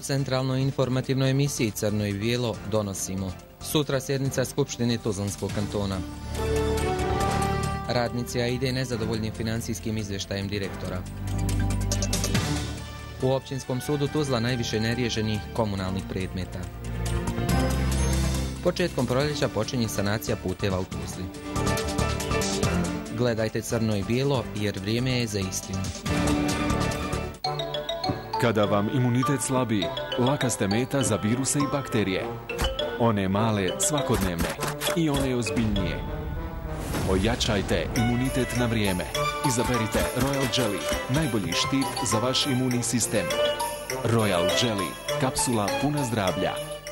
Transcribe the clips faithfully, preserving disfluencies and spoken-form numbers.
U centralnoj informativnoj emisiji Crno i bijelo donosimo. Sutra sjednica Skupštine Tuzlanskog kantona. Radnici AIDE nezadovoljni financijskim izvještajem direktora. U Općinskom sudu Tuzla najviše neriješenih komunalnih predmeta. Početkom proljeća počinje sanacija puteva u Tuzli. Gledajte Crno i bijelo jer vrijeme je za istinu. Kada vam imunitet slabi, laka ste meta za viruse i bakterije. One male, svakodnevne i one ozbiljnije. Ojačajte imunitet na vrijeme. Izaberite Royal Jelly, najbolji štit za vaš imunni sistem. Royal Jelly, kapsula puna zdravlja.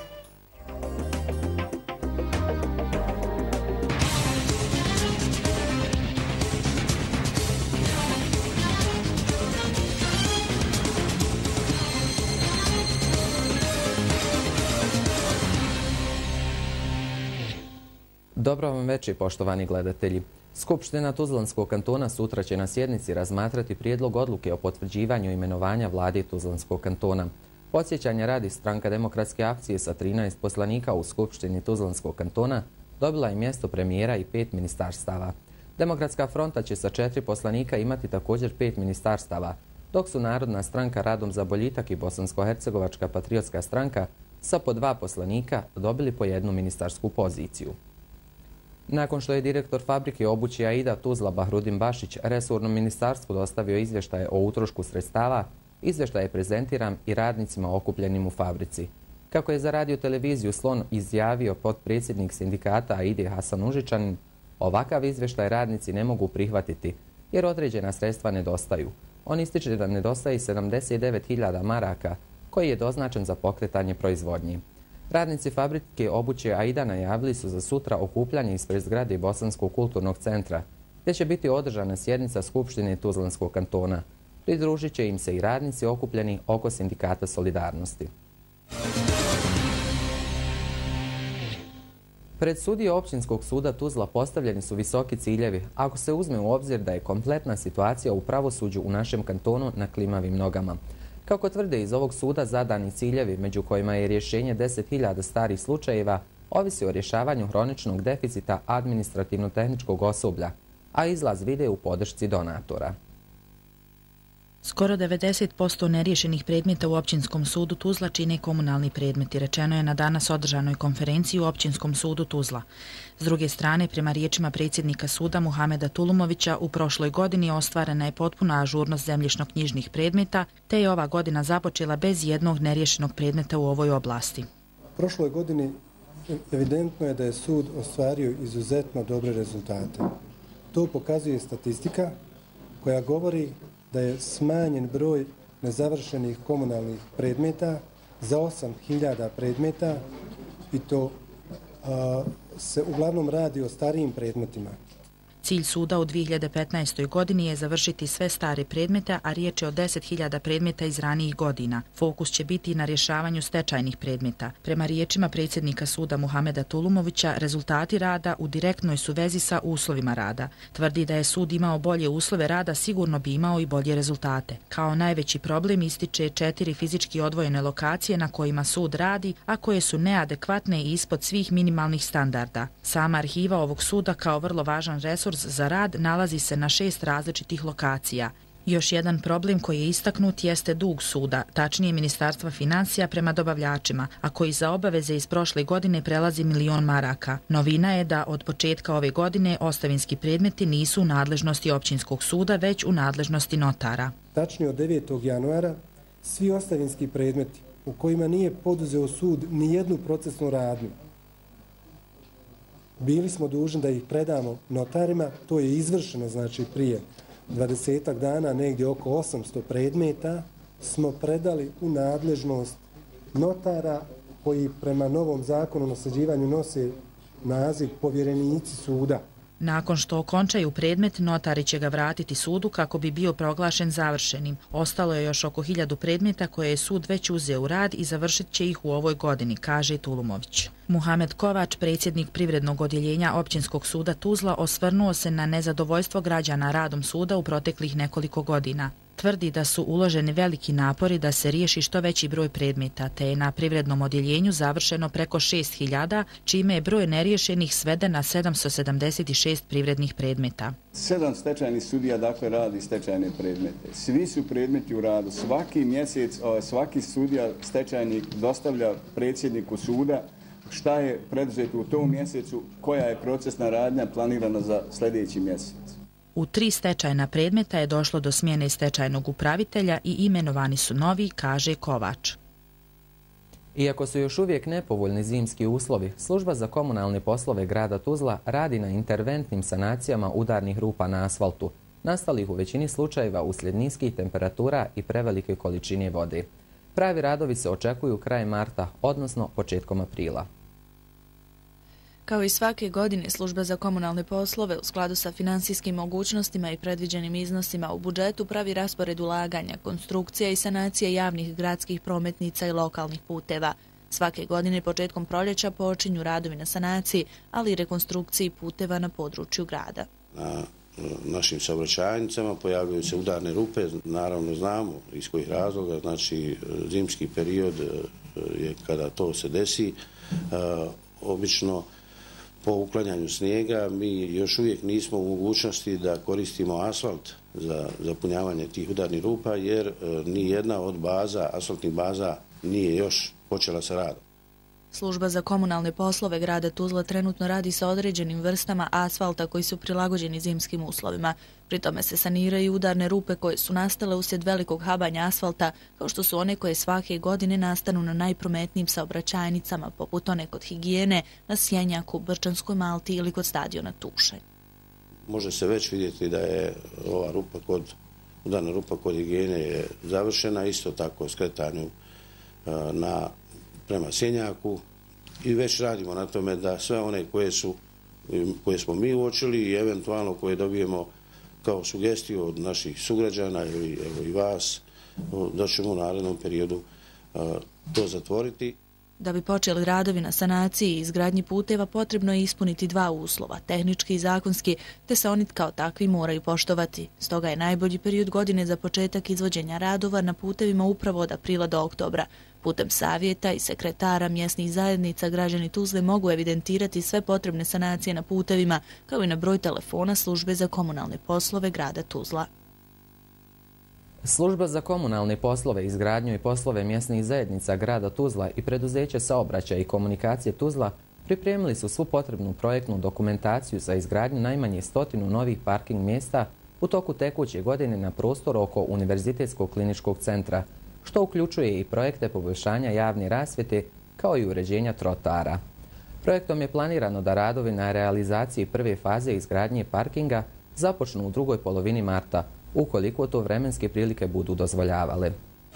Dobro vam večer, poštovani gledatelji. Skupština Tuzlanskog kantona sutra će na sjednici razmatrati prijedlog odluke o potvrđivanju imenovanja vlade Tuzlanskog kantona. Podsjećanja radi, Stranka demokratske akcije sa trinaest poslanika u Skupštini Tuzlanskog kantona dobila je mjesto premijera i pet ministarstava. Demokratska fronta će sa četiri poslanika imati također pet ministarstava, dok su Narodna stranka Radom za boljitak i Bosansko-hercegovačka patriotska stranka sa po dva poslanika dobili po jednu ministarsku poziciju. Nakon što je direktor fabrike obuće AIDA Tuzla Bahrudin Bašić resornom ministarstvu dostavio izvještaje o utrošku sredstava, izvještaj je prezentiran i radnicima okupljenim u fabrici. Kako je za radio televiziju Slon izjavio potpredsjednik sindikata AIDE Hasan Užičanin, ovakav izvještaj radnici ne mogu prihvatiti jer određena sredstva nedostaju. On ističe da nedostaje sedamdeset devet hiljada maraka koji je doznačen za pokretanje proizvodnje. Radnici fabrike obuće AIDA najavili su za sutra okupljanje ispred zgrade Bosanskog kulturnog centra, gdje će biti održana sjednica Skupštine Tuzlanskog kantona. Pridružit će im se i radnici okupljeni oko sindikata Solidarnosti. Pred sudije Općinskog suda Tuzla postavljeni su visoki ciljevi, ako se uzme u obzir da je kompletna situacija u pravosuđu u našem kantonu na klimavim nogama. Kako tvrde iz ovog suda, zadani ciljevi, među kojima je rješenje deset hiljada starih slučajeva, ovisi o rješavanju hroničnog deficita administrativno-tehničkog osoblja, a izlaz vide u podršci donatora. Skoro devedeset posto neriješenih predmeta u Općinskom sudu Tuzla čine komunalni predmeti, rečeno je na danas održanoj konferenciji u Općinskom sudu Tuzla. S druge strane, prema riječima predsjednika suda Muhameda Tulumovića, u prošloj godini ostvarena je potpuna ažurnost zemljišno-knjižnih predmeta, te je ova godina započela bez jednog neriješenog predmeta u ovoj oblasti. U prošloj godini evidentno je da je sud ostvario izuzetno dobre rezultate. To pokazuje statistika koja govori da je smanjen broj nezavršenih komunalnih predmeta za osam hiljada predmeta i to a, se uglavnom radi o starijim predmetima. Cilj suda u dvije hiljade petnaestoj godini je završiti sve stare predmete, a riječ je o deset hiljada predmeta iz ranijih godina. Fokus će biti na rješavanju stečajnih predmeta. Prema riječima predsjednika suda Muhameda Tulumovića, rezultati rada u direktnoj su vezi sa uslovima rada. Tvrdi da je sud imao bolje uslove rada, sigurno bi imao i bolje rezultate. Kao najveći problem ističe četiri fizički odvojene lokacije na kojima sud radi, a koje su neadekvatne i ispod svih minimalnih standarda. Sama arhiva ovog suda kao vrlo važan resurs za rad nalazi se na šest različitih lokacija. Još jedan problem koji je istaknut jeste dug suda, tačnije Ministarstva financija prema dobavljačima, a koji za obaveze iz prošle godine prelazi milion maraka. Novina je da od početka ove godine ostavinski predmeti nisu u nadležnosti Općinskog suda, već u nadležnosti notara. Tačnije od devetog januara svi ostavinski predmeti u kojima nije poduzeo sud ni jednu procesnu radnju, bili smo dužni da ih predamo notarima, to je izvršeno, znači prije dvadesetak dana, negdje oko osamsto predmeta smo predali u nadležnost notara koji prema novom zakonu o nasljeđivanju nose naziv povjerenici suda. Nakon što okončaju predmet, notari će ga vratiti sudu kako bi bio proglašen završenim. Ostalo je još oko hiljadu predmeta koje je sud već uzeo u rad i završit će ih u ovoj godini, kaže Tulumović. Muhamed Kovač, predsjednik privrednog odjeljenja Općinskog suda Tuzla, osvrnuo se na nezadovoljstvo građana radom suda u proteklih nekoliko godina. tvrdi da su uloženi veliki napori da se riješi što veći broj predmeta, te je na privrednom odjeljenju završeno preko šest hiljada, čime je broj neriješenih sveden na sedamsto sedamdeset šest privrednih predmeta. Sedam stečajnih sudija dakle radi stečajne predmete. Svi su predmeti u radu. Svaki mjesec, svaki sudija stečajnik dostavlja predsjedniku suda šta je preduzeto u tom mjesecu, koja je procesna radnja planirana za sljedeći mjesec. U tri stečajna predmeta je došlo do smjene stečajnog upravitelja i imenovani su novi, kaže Kovač. Iako su još uvijek nepovoljni zimski uslovi, Služba za komunalne poslove grada Tuzla radi na interventnim sanacijama udarnih rupa na asfaltu, nastalih u većini slučajeva uslijed niskih temperatura i prevelike količine vode. Pravi radovi se očekuju krajem marta, odnosno početkom aprila. Kao i svake godine, Služba za komunalne poslove u skladu sa finansijskim mogućnostima i predviđenim iznosima u budžetu pravi raspored ulaganja, konstrukcija i sanacija javnih gradskih prometnica i lokalnih puteva. Svake godine početkom proljeća počinju radovi na sanaciji, ali i rekonstrukciji puteva na području grada. Na našim saobraćajnicama pojavljaju se udarne rupe, naravno znamo iz kojih razloga, znači zimski period je kada to se desi, obično po uklanjanju snijega mi još uvijek nismo u mogućnosti da koristimo asfalt za zapunjavanje tih udarnih rupa jer ni jedna od baza, asfaltnih baza nije još počela sa radom. Služba za komunalne poslove grada Tuzla trenutno radi sa određenim vrstama asfalta koji su prilagođeni zimskim uslovima. Pri tome se saniraju udarne rupe koje su nastale uslijed velikog habanja asfalta, kao što su one koje svake godine nastanu na najprometnijim saobraćajnicama, poput one kod Higijene, na Sjenjaku, Brčanskoj Malti ili kod stadiona Tušaj. Može se već vidjeti da je ova rupa kod, udarna rupa kod Higijene je završena, isto tako skretanju na prema Sjenjaku i već radimo na tome da sve one koje, su, koje smo mi uočili i eventualno koje dobijemo kao sugestiju od naših sugrađana ili evo i vas, da ćemo u narednom periodu a, to zatvoriti. Da bi počeli radovi na sanaciji i izgradnji puteva potrebno je ispuniti dva uslova, tehnički i zakonski, te se oni kao takvi moraju poštovati. Stoga je najbolji period godine za početak izvođenja radova na putevima upravo od aprila do oktobra. Putem savjeta i sekretara mjesnih zajednica građani Tuzle mogu evidentirati sve potrebne sanacije na putevima, kao i na broj telefona Službe za komunalne poslove grada Tuzla. Služba za komunalne poslove, izgradnju i poslove mjesnih zajednica grada Tuzla i preduzeće saobraćaja i komunikacije Tuzla pripremili su svu potrebnu projektnu dokumentaciju za izgradnju najmanje stotinu novih parking mjesta u toku tekuće godine na prostoru oko Univerzitetskog kliničkog centra, što uključuje i projekte poboljšanja javne rasvjete kao i uređenja trotara. Projektom je planirano da radovi na realizaciji prve faze izgradnje parkinga započnu u drugoj polovini marta, ukoliko to vremenske prilike budu dozvoljavale.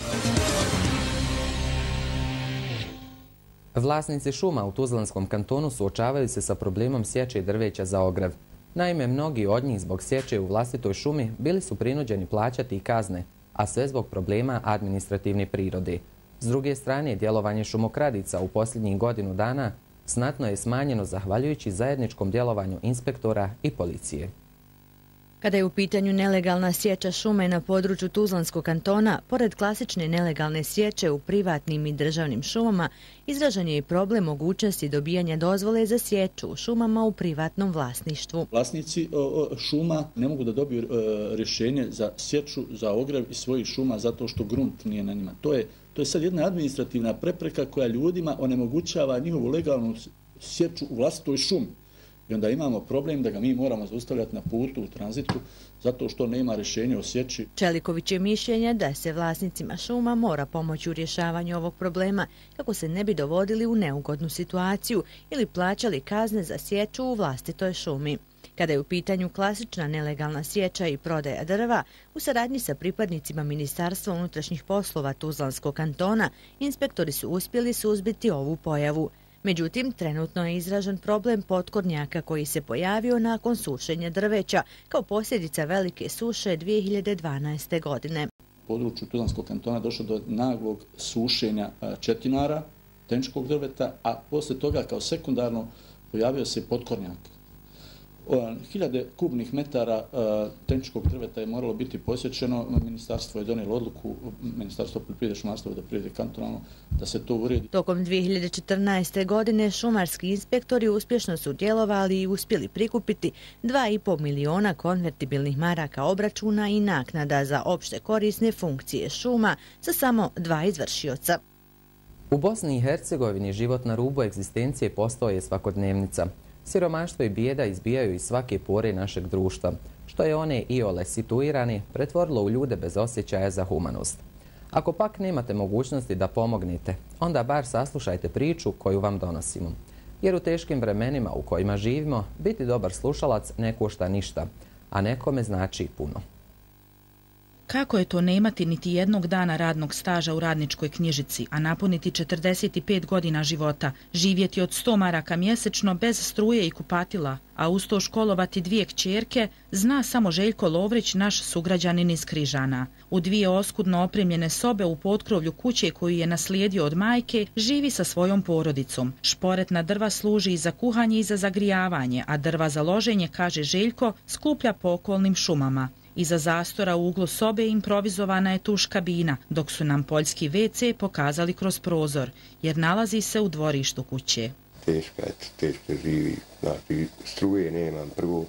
Vlasnici šuma u Tuzlanskom kantonu suočavaju se sa problemom sječe drveća za ogrjev. Naime, mnogi od njih zbog sječe u vlastitoj šumi bili su prinuđeni plaćati kazne, a sve zbog problema administrativne prirode. S druge strane, djelovanje šumokradica u posljednjih godinu dana znatno je smanjeno zahvaljujući zajedničkom djelovanju inspektora i policije. Kada je u pitanju nelegalna sjeća šume na području Tuzlanskog kantona, pored klasične nelegalne sječe u privatnim i državnim šumama, izražen je i problem mogućnosti dobijanja dozvole za sječu u šumama u privatnom vlasništvu. Vlasnici šuma ne mogu da dobiju rješenje za sječu, za ogrjev iz svojih šuma zato što grunt nije na njima. To je, to je sad jedna administrativna prepreka koja ljudima onemogućava njihovu legalnu sječu u vlastitoj šumi. I onda imamo problem da ga mi moramo zaustavljati na putu u tranzitu zato što nema rješenja o sječi. Čeliković je mišljenja da se vlasnicima šuma mora pomoći u rješavanju ovog problema kako se ne bi dovodili u neugodnu situaciju ili plaćali kazne za sječu u vlastitoj šumi. Kada je u pitanju klasična nelegalna sječa i prodaja drva, u saradnji sa pripadnicima Ministarstva unutrašnjih poslova Tuzlanskog kantona, inspektori su uspjeli suzbiti ovu pojavu. Međutim, trenutno je izražen problem potkornjaka koji se pojavio nakon sušenja drveća kao posljedica velike suše dvije hiljade dvanaeste. godine. U području Tuzlanskog kantona došlo do naglog sušenja četinara, tenčkog drveta, a poslije toga kao sekundarno pojavio se potkornjak. Hiljade kubnih metara tehničkog drveta je moralo biti posjećeno. Ministarstvo je donijelo odluku, Ministarstvo poljoprivrede, šumarstva i vodoprivrede kantonalno, da se to uredi. Tokom dvije hiljade četrnaeste. godine šumarski inspektori uspješno su djelovali i uspjeli prikupiti dva i pol miliona konvertibilnih maraka obračuna i naknada za opšte korisne funkcije šuma sa samo dva izvršioca. U Bosni i Hercegovini život na rubu egzistencije postao je svakodnevnica. Siromaštvo i bijeda izbijaju iz svake pore našeg društva, što je one iole situirane pretvorilo u ljude bez osjećaja za humanost. Ako pak nemate mogućnosti da pomognete, onda bar saslušajte priču koju vam donosimo. Jer u teškim vremenima u kojima živimo, biti dobar slušalac ne košta ništa, a nekome znači puno. Kako je to nemati niti jednog dana radnog staža u radničkoj knjižici, a napuniti četrdeset pet godina života, živjeti od sto maraka mjesečno bez struje i kupatila, a uz to školovati dvije kćerke, zna samo Željko Lovrić, naš sugrađanin iz Križana. U dvije oskudno opremljene sobe u potkrovlju kuće koju je naslijedio od majke, živi sa svojom porodicom. Šporetna drva služi i za kuhanje i za zagrijavanje, a drva za loženje, kaže Željko, skuplja po okolnim šumama. Iza zastora u uglu sobe improvizovana je tuš kabina, dok su nam poljski ve ce pokazali kroz prozor, jer nalazi se u dvorištu kuće. Teška je, teško živi, znači struje nemam prvo,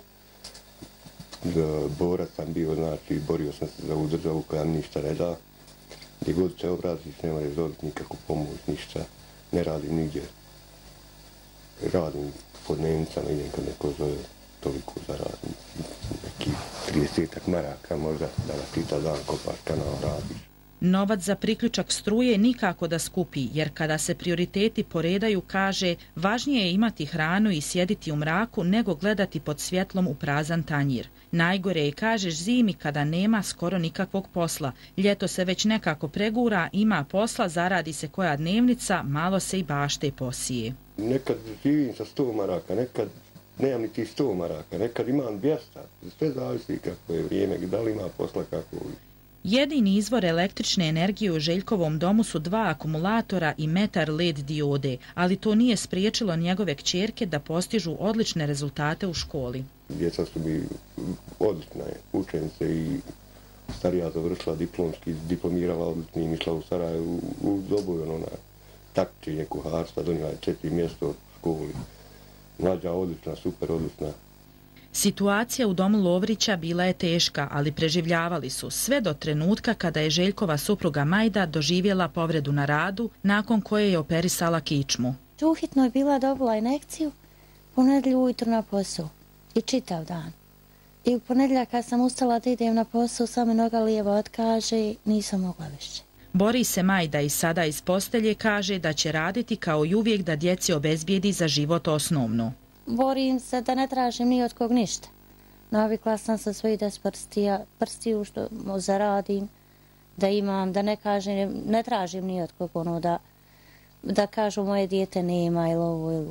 borac sam bio, znači borio sam se za ovu državu koja ništa ne da, gdje god se obraziš ne možeš dobiti nikakvu pomoć, ništa, ne radim nigdje, radim pod dnevnicama, idem kad neko zove, toliko zaradim, neki tridesetak maraka možda da na čitav dan kopaš kanal radiš. Novac za priključak struje nikako da skupi, jer kada se prioriteti poredaju, kaže, važnije je imati hranu i sjediti u mraku nego gledati pod svjetlom u prazan tanjir. Najgore je, kaže, zimi kada nema skoro nikakvog posla. Ljeto se već nekako pregura, ima posla, zaradi se koja dnevnica, malo se i bašte posije. Nekad živim sa sto maraka, nekad nemam ni ti sto maraka, nekad imam dvjesto, sve zavisi kako je vrijeme, da li ima posla kako je. Jedini izvor električne energije u Željkovom domu su dva akumulatora i metar led diode, ali to nije spriječilo njegove kćerke da postižu odlične rezultate u školi. Djeca su mi odlične učenice i starija završila diplomski, diplomirala odličnim, išla u Sarajevu u dobu ona takmičenje kuharstva, donijela je četiri mjesto u školi. Mlađa odlična, super odlična. Situacija u domu Lovrića bila je teška, ali preživljavali su sve do trenutka kada je Željkova supruga Majda doživjela povredu na radu, nakon koje je operisala kičmu. Uhitno je bila dobila injekciju, ponedjelju ujutro na posao i čitav dan. I u ponedjeljak kad sam ustala da idem na posao, samo noga lijeva otkaže, nisam mogla više. Bori se Majda i sada iz postelje, kaže da će raditi kao i uvijek da djeci obezbijedi za život osnovno. Borim se da ne tražim ni od kog ništa. Navikla sam sa svojih des prstija, prstiju što zaradim, da imam, da ne kažem, ne tražim ni od kog ono da, da kažu moje dijete nema ili ovo ili.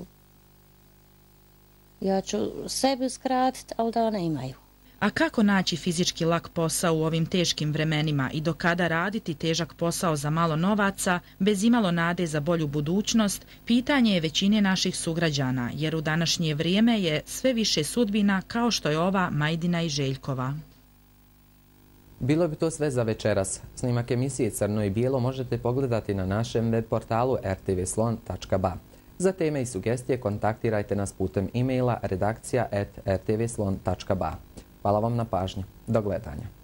Ja ću sebi uskratiti, ali da ne imaju. A kako naći fizički lak posao u ovim teškim vremenima i do kada raditi težak posao za malo novaca, bez imalo nade za bolju budućnost, pitanje je većine naših sugrađana, jer u današnje vrijeme je sve više sudbina kao što je ova Majdina i Željkova. Bilo bi to sve za večeras. Snimak emisije Crno i bijelo možete pogledati na našem web portalu er te ve slon tačka ba. Za teme i sugestije kontaktirajte nas putem e-maila redakcija at er te ve slon tačka ba. Hvala vam na pažnji. Do gledanja.